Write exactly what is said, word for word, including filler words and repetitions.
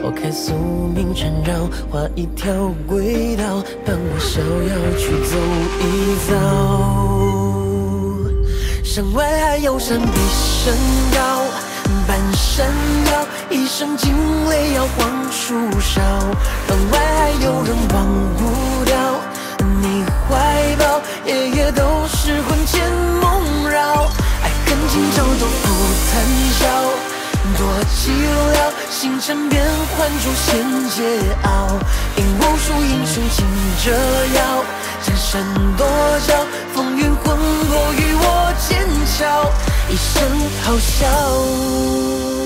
抛开宿命缠绕，画一条轨道，伴我逍遥去走一遭。山外还有山比山高，半山腰，一生惊雷摇晃树梢。门外还有人忘不掉你怀抱，夜夜都是魂牵梦绕。爱恨今朝都不谈笑，多寂寥，星辰变幻诛仙桀骜。引无数英雄竞折腰，江山多娇，风云魂魄与我剑鞘，一生好笑。